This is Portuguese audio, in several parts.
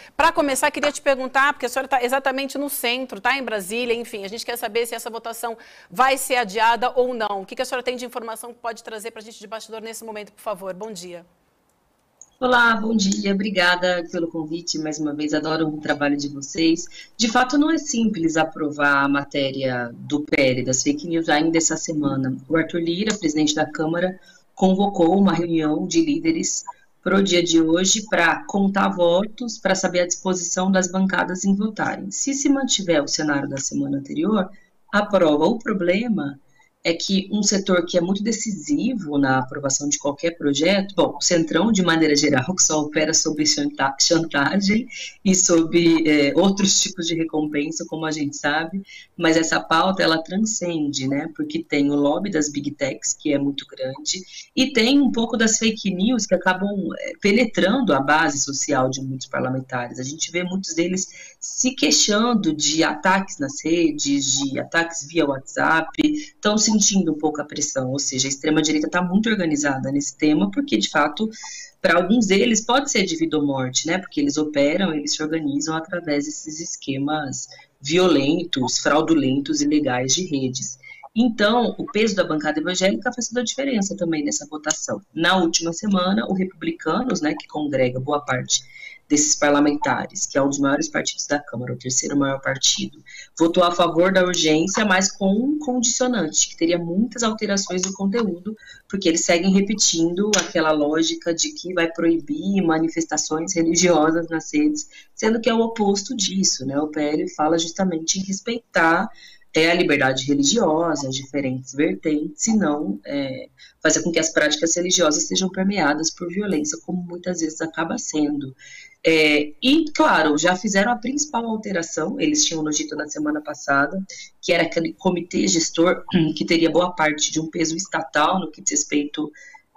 Para começar, queria te perguntar, porque a senhora está exatamente no centro, está em Brasília, enfim, a gente quer saber se essa votação vai ser adiada ou não. O que a senhora tem de informação que pode trazer para a gente de bastidor nesse momento, por favor? Bom dia. Olá, bom dia, obrigada pelo convite mais uma vez, adoro o trabalho de vocês. De fato, não é simples aprovar a matéria do PL, das fake news, ainda essa semana. O Arthur Lira, presidente da Câmara, convocou uma reunião de líderes para o dia de hoje para contar votos, para saber a disposição das bancadas em votarem. Se mantiver o cenário da semana anterior, aprova. O problema é que um setor que é muito decisivo na aprovação de qualquer projeto, bom, o Centrão, de maneira geral, que só opera sobre chantagem e sobre outros tipos de recompensa, como a gente sabe, mas essa pauta, ela transcende, né, porque tem o lobby das Big Techs, que é muito grande, e tem um pouco das fake news que acabam penetrando a base social de muitos parlamentares. A gente vê muitos deles se queixando de ataques nas redes, de ataques via WhatsApp, estão sentindo um pouco a pressão, ou seja, a extrema-direita está muito organizada nesse tema, porque, de fato, para alguns deles pode ser de vida ou morte, né, porque eles operam, eles se organizam através desses esquemas violentos, fraudulentos e ilegais de redes. Então, o peso da bancada evangélica fez toda a diferença também nessa votação. Na última semana, o Republicanos, né, que congrega boa parte desses parlamentares, que é um dos maiores partidos da Câmara, o terceiro maior partido, votou a favor da urgência, mas com um condicionante, que teria muitas alterações no conteúdo, porque eles seguem repetindo aquela lógica de que vai proibir manifestações religiosas nas redes, sendo que é o oposto disso, né? O PL fala justamente em respeitar a liberdade religiosa, as diferentes vertentes, e não fazer com que as práticas religiosas sejam permeadas por violência, como muitas vezes acaba sendo. E, claro, já fizeram a principal alteração, eles tinham no dito na semana passada, que era aquele comitê gestor que teria boa parte de um peso estatal no que diz respeito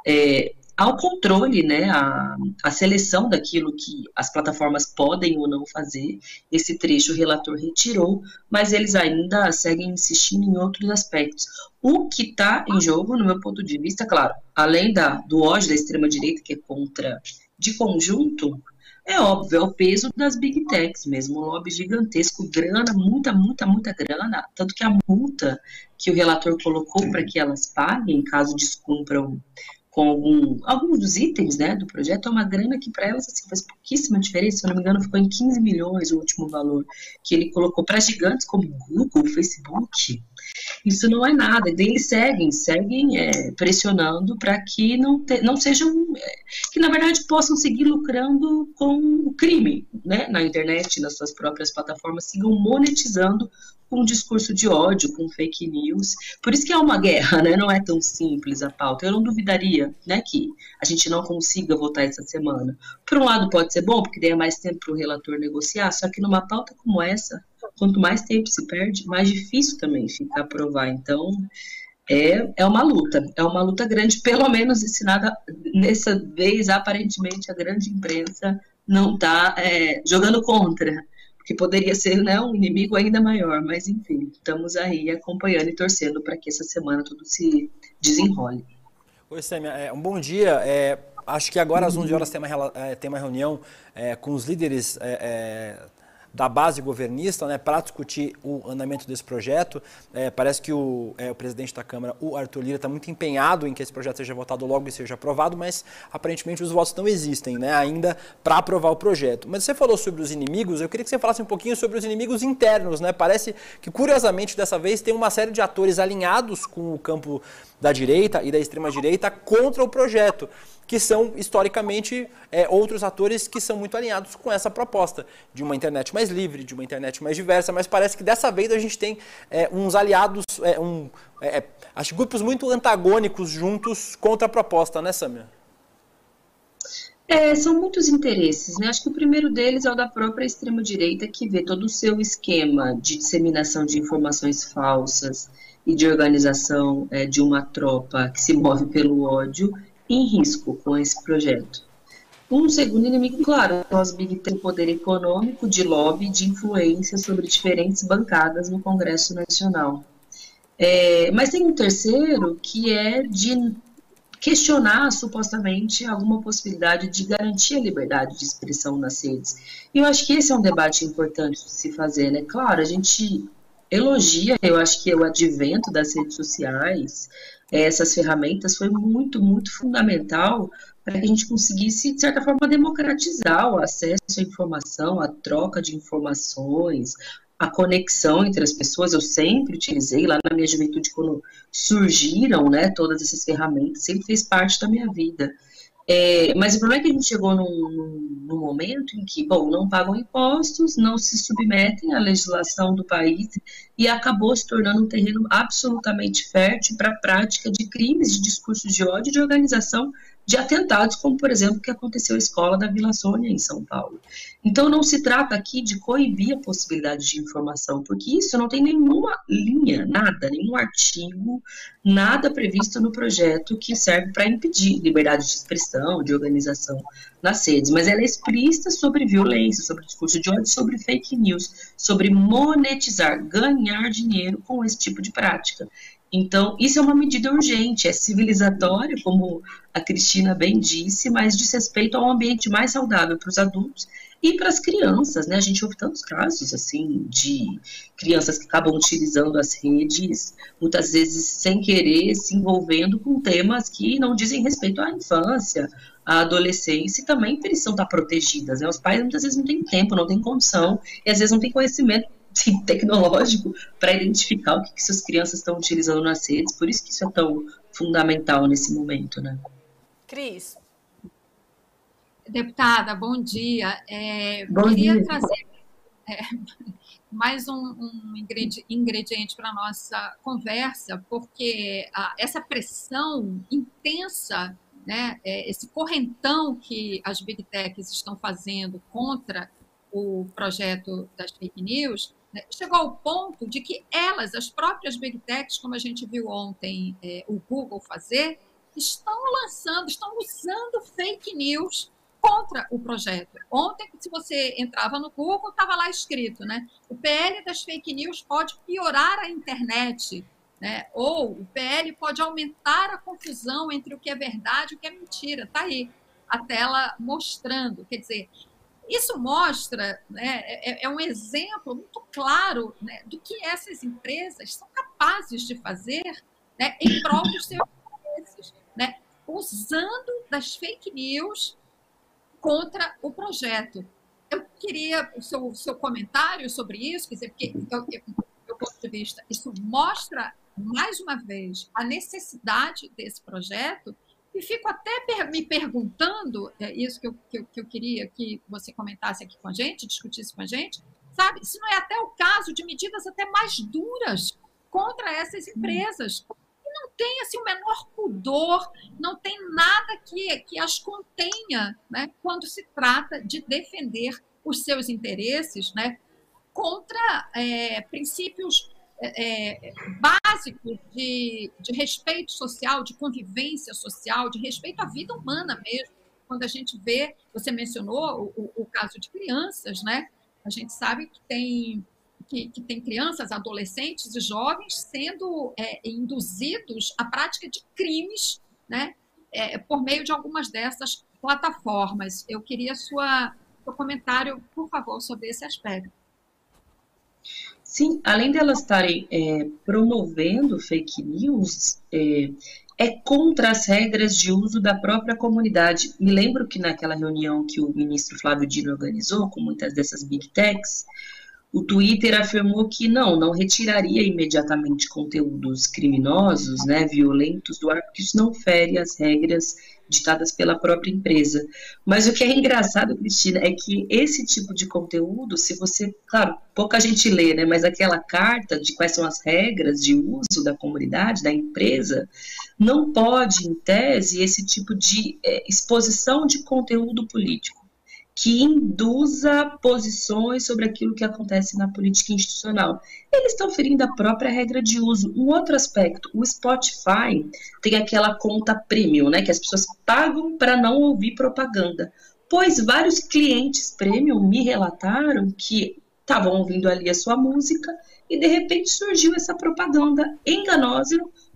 ao controle, né, a seleção daquilo que as plataformas podem ou não fazer. Esse trecho o relator retirou, mas eles ainda seguem insistindo em outros aspectos. O que está em jogo, no meu ponto de vista, claro, além do ódio da extrema-direita, que é contra de conjunto, é óbvio, é o peso das Big Techs mesmo, um lobby gigantesco, grana, muita grana, tanto que a multa que o relator colocou para que elas paguem, caso descumpram com alguns dos itens, né, do projeto, é uma grana que para elas assim, faz pouquíssima diferença. Se eu não me engano, ficou em 15 milhões o último valor que ele colocou para gigantes como Google, Facebook. Isso não é nada. E daí eles seguem pressionando para que não sejam, que na verdade possam seguir lucrando com o crime, né, na internet, nas suas próprias plataformas, sigam monetizando com um discurso de ódio, com fake news. Por isso que é uma guerra, né? Não é tão simples a pauta. Eu não duvidaria, né, que a gente não consiga votar essa semana. Por um lado pode ser bom, porque daí é mais tempo para o relator negociar, só que numa pauta como essa, quanto mais tempo se perde, mais difícil também fica aprovar. Então, é uma luta grande, pelo menos nessa vez, aparentemente, a grande imprensa não está jogando contra, porque poderia ser, né, um inimigo ainda maior, mas enfim, estamos aí acompanhando e torcendo para que essa semana tudo se desenrole. Oi, Sêmia, um bom dia. Acho que agora às 11 horas tem uma reunião com os líderes da base governista, né, para discutir o andamento desse projeto. Parece que o presidente da Câmara, o Arthur Lira, está muito empenhado em que esse projeto seja votado logo e seja aprovado, mas aparentemente os votos não existem, né, ainda para aprovar o projeto. Mas você falou sobre os inimigos, eu queria que você falasse um pouquinho sobre os inimigos internos, né? Parece que, curiosamente, dessa vez tem uma série de atores alinhados com o campo da direita e da extrema-direita contra o projeto, que são, historicamente, outros atores que são muito alinhados com essa proposta de uma internet mais livre, de uma internet mais diversa, mas parece que dessa vez a gente tem uns aliados, acho grupos muito antagônicos juntos contra a proposta, né, Sâmia? São muitos interesses, né? Acho que o primeiro deles é o da própria extrema-direita, que vê todo o seu esquema de disseminação de informações falsas e de organização de uma tropa que se move pelo ódio em risco com esse projeto. Um segundo inimigo, claro, nós Big tem poder econômico, de lobby, de influência sobre diferentes bancadas no Congresso Nacional. Mas tem um terceiro que é de questionar supostamente alguma possibilidade de garantir a liberdade de expressão nas redes. E eu acho que esse é um debate importante de se fazer, né? Claro, a gente elogia, eu acho que o advento das redes sociais, essas ferramentas, foi muito, muito fundamental para que a gente conseguisse, de certa forma, democratizar o acesso à informação, a troca de informações, a conexão entre as pessoas. Eu sempre utilizei, lá na minha juventude, quando surgiram, né, todas essas ferramentas, sempre fez parte da minha vida. Mas o problema é que a gente chegou num momento em que, bom, não pagam impostos, não se submetem à legislação do país e acabou se tornando um terreno absolutamente fértil para a prática de crimes, de discursos de ódio e de organização de atentados, como, por exemplo, o que aconteceu à escola da Vila Sônia, em São Paulo. Então, não se trata aqui de coibir a possibilidade de informação, porque isso não tem nenhuma linha, nada, nenhum artigo, nada previsto no projeto que serve para impedir liberdade de expressão, de organização nas redes, mas ela é explícita sobre violência, sobre discurso de ódio, sobre fake news, sobre monetizar, ganhar dinheiro com esse tipo de prática. Então, isso é uma medida urgente, é civilizatória, como a Cristina bem disse, mas diz respeito a um ambiente mais saudável para os adultos e para as crianças, né? A gente ouve tantos casos, assim, de crianças que acabam utilizando as redes, muitas vezes sem querer, se envolvendo com temas que não dizem respeito à infância, à adolescência, e também precisam estar protegidas, né? Os pais muitas vezes não têm tempo, não têm condição, e às vezes não têm conhecimento tecnológico para identificar o que suas crianças estão utilizando nas redes, por isso que isso é tão fundamental nesse momento, né? Cris. Deputada, bom dia. Queria trazer mais um ingrediente para a nossa conversa, porque essa pressão intensa, né, esse correntão que as Big Techs estão fazendo contra o projeto das fake news, né, chegou ao ponto de que elas, as próprias Big Techs, como a gente viu ontem o Google fazer, estão usando fake news contra o projeto. Ontem, se você entrava no Google, estava lá escrito, né? O PL das fake news pode piorar a internet, né? Ou o PL pode aumentar a confusão entre o que é verdade e o que é mentira. Está aí a tela mostrando. Quer dizer, isso mostra, né, é um exemplo muito claro, né, do que essas empresas são capazes de fazer, né, em prol dos seus interesses, né, usando das fake news contra o projeto. Eu queria o seu comentário sobre isso, quer dizer, porque, do meu ponto de vista, isso mostra, mais uma vez, a necessidade desse projeto, e fico até me perguntando, isso que eu queria que você comentasse aqui com a gente, discutisse com a gente, sabe, se não é até o caso de medidas até mais duras contra essas empresas, não tem assim, o menor pudor, não tem nada que as contenha, né, quando se trata de defender os seus interesses, né, contra princípios básicos de respeito social, de convivência social, de respeito à vida humana mesmo. Quando a gente vê, você mencionou o caso de crianças, né, a gente sabe que tem crianças, adolescentes e jovens sendo induzidos à prática de crimes, né, por meio de algumas dessas plataformas. Eu queria seu comentário, por favor, sobre esse aspecto. Sim, além de elas estarem promovendo fake news, é contra as regras de uso da própria comunidade. Me lembro que naquela reunião que o ministro Flávio Dino organizou com muitas dessas Big Techs, o Twitter afirmou que não retiraria imediatamente conteúdos criminosos, né, violentos do ar, porque isso não fere as regras ditadas pela própria empresa. Mas o que é engraçado, Cristina, é que esse tipo de conteúdo, se você, claro, pouca gente lê, né, mas aquela carta de quais são as regras de uso da comunidade, da empresa, não pode, em tese, esse tipo de exposição de conteúdo político que induza posições sobre aquilo que acontece na política institucional. Eles estão ferindo a própria regra de uso. Um outro aspecto, o Spotify tem aquela conta premium, né, que as pessoas pagam para não ouvir propaganda. Pois vários clientes premium me relataram que estavam ouvindo ali a sua música e de repente surgiu essa propaganda enganosa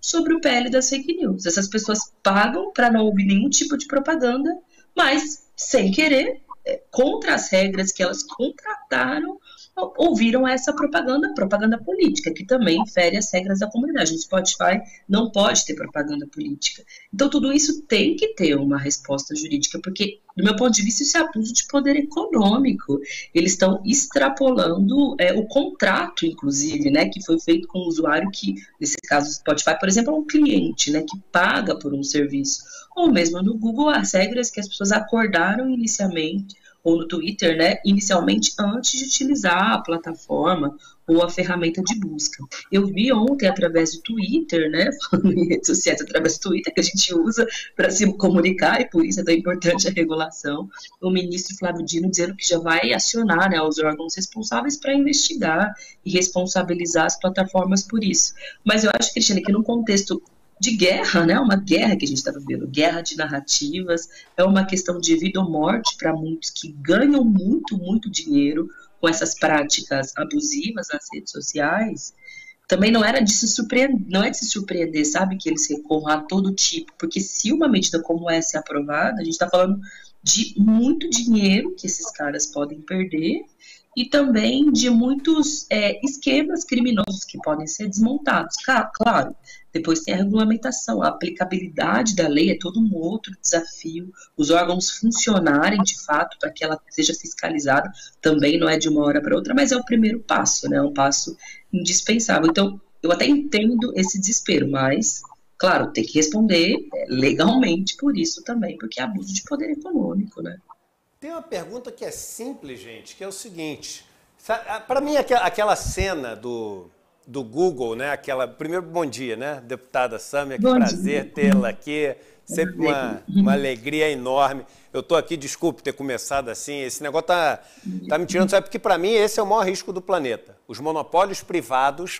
sobre o PL das fake news. Essas pessoas pagam para não ouvir nenhum tipo de propaganda, mas, sem querer, contra as regras que elas contrataram, ouviram essa propaganda política, que também fere as regras da comunidade. No Spotify não pode ter propaganda política. Então, tudo isso tem que ter uma resposta jurídica, porque, do meu ponto de vista, isso é abuso de poder econômico. Eles estão extrapolando o contrato, inclusive, né, que foi feito com o usuário que, nesse caso, o Spotify, por exemplo, é um cliente, né, que paga por um serviço. Ou mesmo no Google, as regras que as pessoas acordaram inicialmente, ou no Twitter, né, inicialmente antes de utilizar a plataforma ou a ferramenta de busca. Eu vi ontem através do Twitter, né, falando em redes sociais, através do Twitter que a gente usa para se comunicar, e por isso é tão importante a regulação, o ministro Flávio Dino dizendo que já vai acionar, né, os órgãos responsáveis para investigar e responsabilizar as plataformas por isso. Mas eu acho, Cristiane, que no contexto de guerra, né? Uma guerra que a gente está vivendo, guerra de narrativas, é uma questão de vida ou morte para muitos que ganham muito, muito dinheiro com essas práticas abusivas nas redes sociais. Também não é de se surpreender, sabe, que eles recorram a todo tipo, porque se uma medida como essa é aprovada, a gente está falando de muito dinheiro que esses caras podem perder e também de muitos esquemas criminosos que podem ser desmontados. Claro, depois tem a regulamentação, a aplicabilidade da lei é todo um outro desafio, os órgãos funcionarem de fato para que ela seja fiscalizada, também não é de uma hora para outra, mas é o primeiro passo, né? É um passo indispensável. Então, eu até entendo esse desespero, mas, claro, tem que responder legalmente por isso também, porque é abuso de poder econômico, né? Tem uma pergunta que é simples, gente, que é o seguinte. Para mim, aquela cena do Google, né? Primeiro, bom dia, né? Deputada Sâmia, que prazer tê-la aqui. Sempre uma alegria enorme. Eu estou aqui, desculpe ter começado assim. Esse negócio tá me tirando, sabe? Porque para mim esse é o maior risco do planeta. Os monopólios privados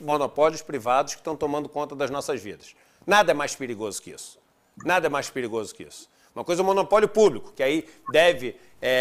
que estão tomando conta das nossas vidas. Nada é mais perigoso que isso. Nada é mais perigoso que isso. Uma coisa é o monopólio público, que aí deve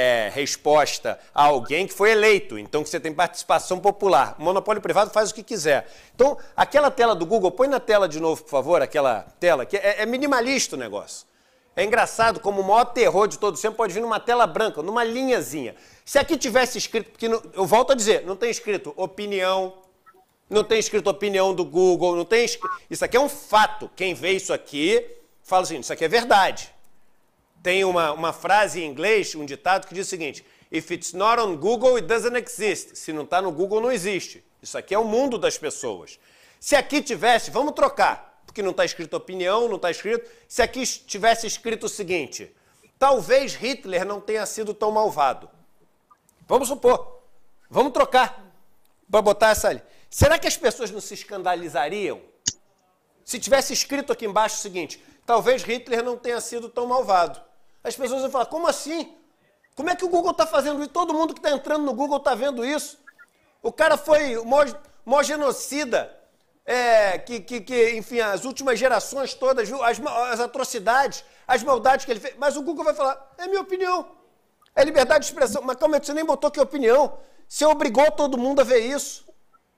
resposta a alguém que foi eleito, então que você tem participação popular. O monopólio privado faz o que quiser. Então, aquela tela do Google, põe na tela de novo, por favor, aquela tela, que é minimalista o negócio. É engraçado como o maior terror de todo sempre pode vir numa tela branca, numa linhazinha. Se aqui tivesse escrito, porque eu volto a dizer, não tem escrito opinião, não tem escrito opinião do Google, não tem escrito, isso aqui é um fato. Quem vê isso aqui, fala assim, isso aqui é verdade. Tem uma frase em inglês, um ditado que diz o seguinte: if it's not on Google, it doesn't exist. Se não está no Google, não existe. Isso aqui é o mundo das pessoas. Se aqui tivesse, vamos trocar, porque não está escrito opinião, não está escrito. Se aqui tivesse escrito o seguinte: talvez Hitler não tenha sido tão malvado. Vamos supor. Vamos trocar para botar essa ali. Será que as pessoas não se escandalizariam se tivesse escrito aqui embaixo o seguinte: talvez Hitler não tenha sido tão malvado? As pessoas vão falar, como assim? Como é que o Google está fazendo isso? Todo mundo que está entrando no Google está vendo isso. O cara foi o maior genocida, enfim, as últimas gerações todas, viu? As atrocidades, as maldades que ele fez. Mas o Google vai falar, é minha opinião. É liberdade de expressão. Mas calma aí, você nem botou que opinião. Você obrigou todo mundo a ver isso.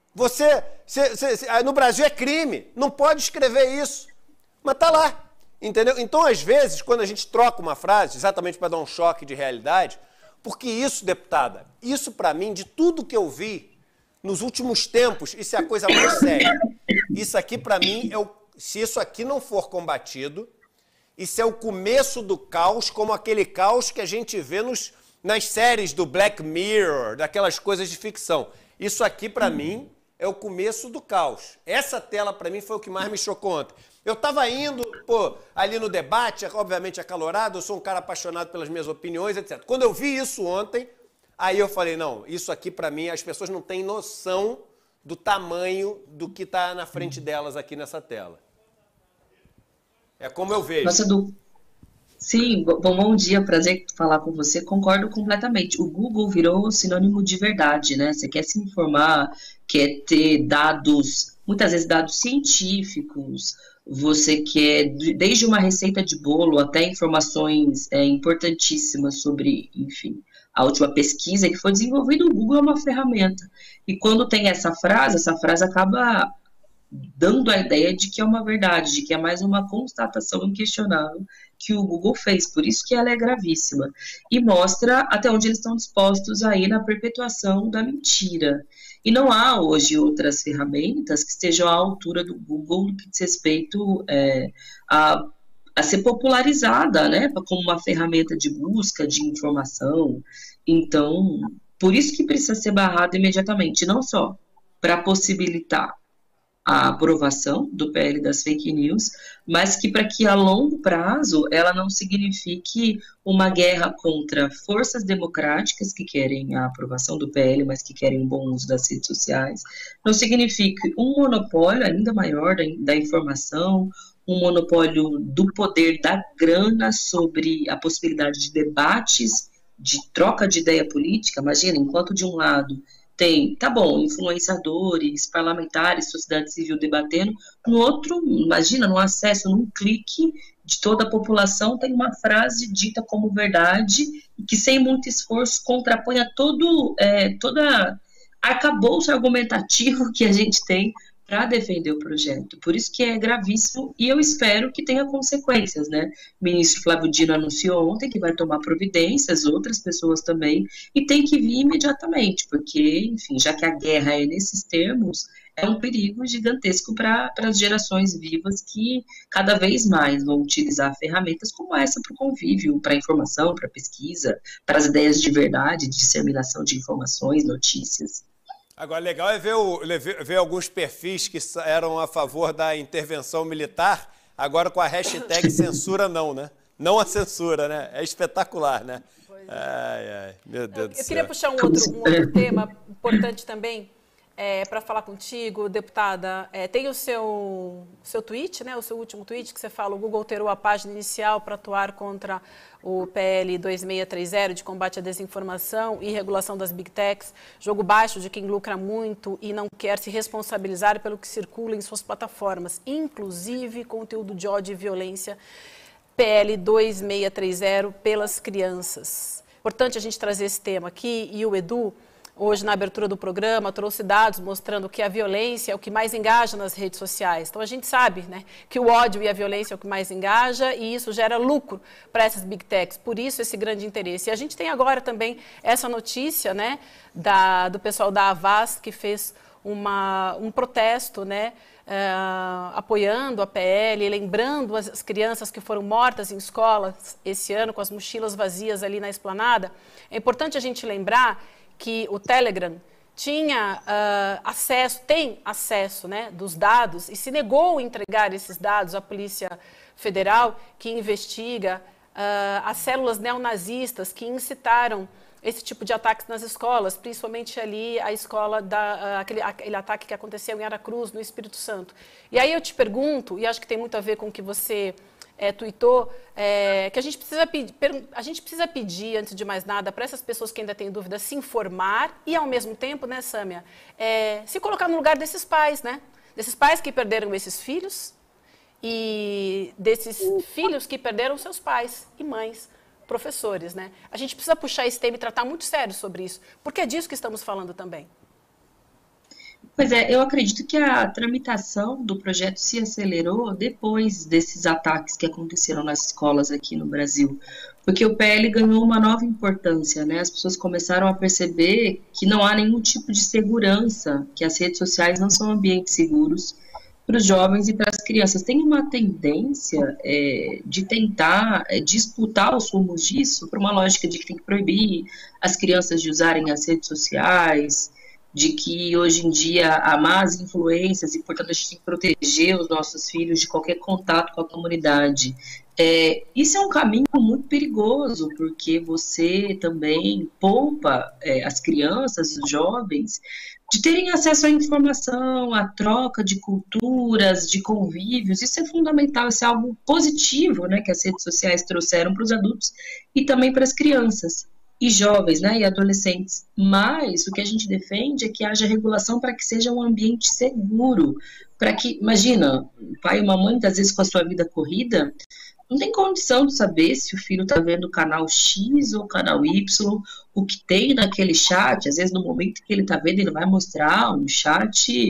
No Brasil é crime. Não pode escrever isso. Mas está lá. Entendeu? Então, às vezes, quando a gente troca uma frase, exatamente para dar um choque de realidade, porque isso, deputada, isso para mim, de tudo que eu vi nos últimos tempos, isso é a coisa mais séria. Isso aqui, para mim, se isso aqui não for combatido, isso é o começo do caos, como aquele caos que a gente vê nas séries do Black Mirror, daquelas coisas de ficção. Isso aqui, para mim, é o começo do caos. Essa tela, para mim, foi o que mais me chocou ontem. Eu estava indo, ali no debate, obviamente acalorado, eu sou um cara apaixonado pelas minhas opiniões, etc. Quando eu vi isso ontem, aí eu falei, não, isso aqui para mim, as pessoas não têm noção do tamanho do que está na frente delas aqui nessa tela. É como eu vejo. Nossa, sim, bom dia, prazer falar com você, concordo completamente. O Google virou sinônimo de verdade, né? Você quer se informar, quer ter dados, muitas vezes dados científicos, você quer, desde uma receita de bolo até informações importantíssimas sobre, enfim, a última pesquisa que foi desenvolvida, o Google é uma ferramenta. E quando tem essa frase acaba dando a ideia de que é uma verdade, de que é mais uma constatação inquestionável que o Google fez, por isso que ela é gravíssima, e mostra até onde eles estão dispostos a ir na perpetuação da mentira. E não há hoje outras ferramentas que estejam à altura do Google no que diz respeito a ser popularizada, né, como uma ferramenta de busca de informação. Então, por isso que precisa ser barrado imediatamente, não só para possibilitar a aprovação do PL das fake news, mas que para que a longo prazo ela não signifique uma guerra contra forças democráticas que querem a aprovação do PL, mas que querem um bom uso das redes sociais, não signifique um monopólio ainda maior da informação, um monopólio do poder da grana sobre a possibilidade de debates, de troca de ideia política. Imagina, enquanto de um lado tem, tá bom, influenciadores, parlamentares, sociedade civil debatendo, no outro, imagina, no acesso, num clique de toda a população, tem uma frase dita como verdade e que sem muito esforço contrapõe a toda arcabouço argumentativo que a gente tem para defender o projeto. Por isso que é gravíssimo e eu espero que tenha consequências, né? O ministro Flávio Dino anunciou ontem que vai tomar providências, outras pessoas também, e tem que vir imediatamente, porque, enfim, já que a guerra é nesses termos, é um perigo gigantesco para as gerações vivas que cada vez mais vão utilizar ferramentas como essa para o convívio, para a informação, para a pesquisa, para as ideias de verdade, de disseminação de informações, notícias. Agora, legal é ver alguns perfis que eram a favor da intervenção militar, agora com a hashtag censura não, né? Não a censura, né? É espetacular, né? Ai, meu Deus do céu. Eu queria puxar um outro tema importante também, para falar contigo, deputada. Tem o seu tweet, né? O seu último tweet, que você fala: o Google alterou a página inicial para atuar contra o PL 2630 de combate à desinformação e regulação das Big Techs, jogo baixo de quem lucra muito e não quer se responsabilizar pelo que circula em suas plataformas, inclusive conteúdo de ódio e violência, PL 2630 pelas crianças. Importante a gente trazer esse tema aqui, e o Edu, hoje, na abertura do programa, trouxe dados mostrando que a violência é o que mais engaja nas redes sociais. Então, a gente sabe, né, que o ódio e a violência é o que mais engaja e isso gera lucro para essas Big Techs. Por isso, esse grande interesse. E a gente tem agora também essa notícia, né, do pessoal da Avast, que fez um protesto, né, apoiando a PL, lembrando as crianças que foram mortas em escolas esse ano, com as mochilas vazias ali na esplanada. É importante a gente lembrar que o Telegram tinha tem acesso, né, dos dados e se negou a entregar esses dados à Polícia Federal, que investiga as células neonazistas que incitaram esse tipo de ataques nas escolas, principalmente ali a escola, aquele ataque que aconteceu em Aracruz, no Espírito Santo. E aí eu te pergunto, e acho que tem muito a ver com o que você tuitou, que a gente precisa pedir, antes de mais nada, para essas pessoas que ainda têm dúvidas, se informar e, ao mesmo tempo, né, Sâmia, se colocar no lugar desses pais, né? Desses pais que perderam esses filhos e desses filhos que perderam seus pais e mães, professores, né? A gente precisa puxar esse tema e tratar muito sério sobre isso, porque é disso que estamos falando também. Pois é, eu acredito que a tramitação do projeto se acelerou depois desses ataques que aconteceram nas escolas aqui no Brasil, porque o PL ganhou uma nova importância, né? As pessoas começaram a perceber que não há nenhum tipo de segurança, que as redes sociais não são ambientes seguros para os jovens e para as crianças. Tem uma tendência de tentar disputar os rumos disso por uma lógica de que tem que proibir as crianças de usarem as redes sociais, de que hoje em dia há más influências e, portanto, a gente tem que proteger os nossos filhos de qualquer contato com a comunidade. Isso é um caminho muito perigoso, porque você também poupa as crianças, os jovens, de terem acesso à informação, à troca de culturas, de convívios. Isso é fundamental, isso é algo positivo, né, que as redes sociais trouxeram para os adultos e também para as crianças e jovens, né, e adolescentes. Mas o que a gente defende é que haja regulação para que seja um ambiente seguro, para que, imagina, o pai e uma mãe, às vezes com a sua vida corrida, não tem condição de saber se o filho está vendo o canal X ou o canal Y, o que tem naquele chat. Às vezes, no momento que ele está vendo, ele vai mostrar um chat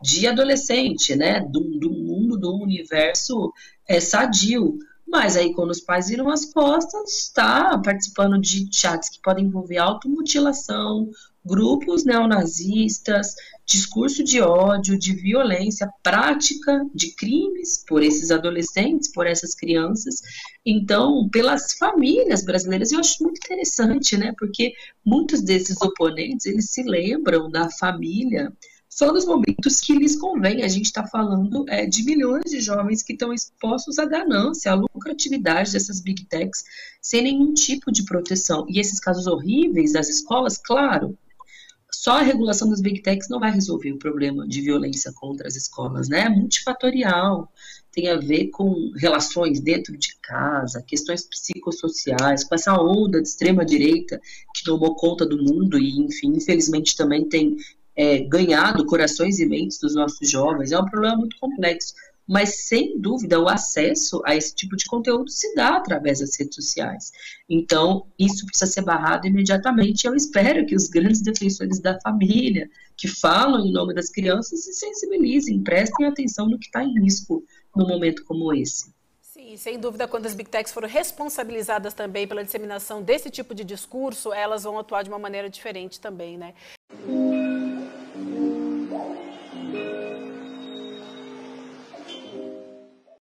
de adolescente, né, do mundo, do universo sadio. Mas aí, quando os pais viram as costas, está participando de chats que podem envolver automutilação, grupos neonazistas, discurso de ódio, de violência, prática de crimes por esses adolescentes, por essas crianças. Então, pelas famílias brasileiras, eu acho muito interessante, né? Porque muitos desses oponentes, eles se lembram da família só nos momentos que lhes convém. A gente está falando de milhões de jovens que estão expostos à ganância, à lucratividade dessas big techs, sem nenhum tipo de proteção. E esses casos horríveis das escolas, claro, só a regulação das big techs não vai resolver o problema de violência contra as escolas, né? É multifatorial, tem a ver com relações dentro de casa, questões psicossociais, com essa onda de extrema-direita que tomou conta do mundo e, enfim, infelizmente também tem ganhado corações e mentes dos nossos jovens. É um problema muito complexo, mas sem dúvida o acesso a esse tipo de conteúdo se dá através das redes sociais. Então isso precisa ser barrado imediatamente. Eu espero que os grandes defensores da família, que falam em nome das crianças, se sensibilizem, prestem atenção no que está em risco num momento como esse. Sim, sem dúvida, quando as big techs foram responsabilizadas também pela disseminação desse tipo de discurso, elas vão atuar de uma maneira diferente também, né?